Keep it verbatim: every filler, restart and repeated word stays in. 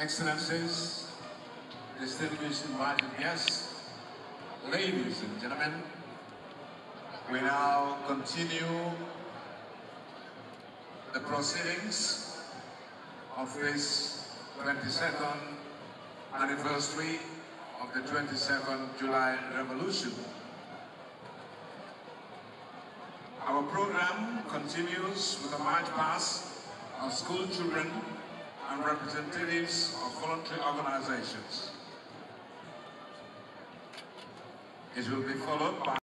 Excellencies, distinguished invited guests, ladies and gentlemen, we now continue the proceedings of this twenty-second anniversary of the twenty-second July Revolution. Our program continues with a march past of school children and representatives of voluntary organizations. It will be followed by